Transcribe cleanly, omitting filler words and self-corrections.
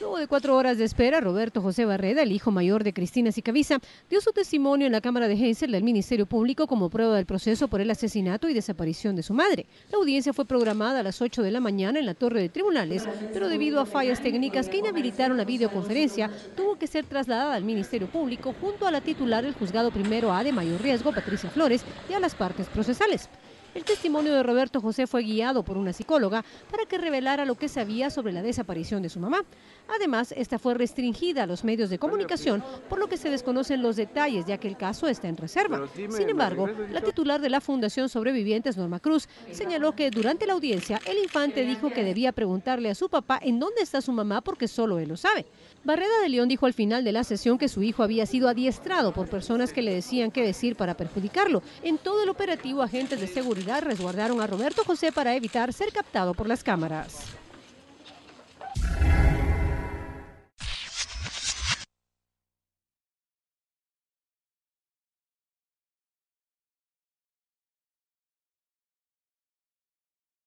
Luego de 4 horas de espera, Roberto José Barreda, el hijo mayor de Cristina Sicavisa, dio su testimonio en la Cámara de Hensel del Ministerio Público como prueba del proceso por el asesinato y desaparición de su madre. La audiencia fue programada a las 8 de la mañana en la torre de tribunales, pero debido a fallas técnicas que inhabilitaron la videoconferencia, tuvo que ser trasladada al Ministerio Público junto a la titular del Juzgado Primero A de Mayor Riesgo, Patricia Flores, y a las partes procesales. El testimonio de Roberto José fue guiado por una psicóloga para que revelara lo que sabía sobre la desaparición de su mamá. Además, esta fue restringida a los medios de comunicación, por lo que se desconocen los detalles, ya que el caso está en reserva. Sin embargo, la titular de la Fundación Sobrevivientes, Norma Cruz, señaló que durante la audiencia el infante dijo que debía preguntarle a su papá en dónde está su mamá porque solo él lo sabe. Barreda de León dijo al final de la sesión que su hijo había sido adiestrado por personas que le decían qué decir para perjudicarlo. En todo el operativo, agentes de seguridad resguardaron a Roberto José para evitar ser captado por las cámaras.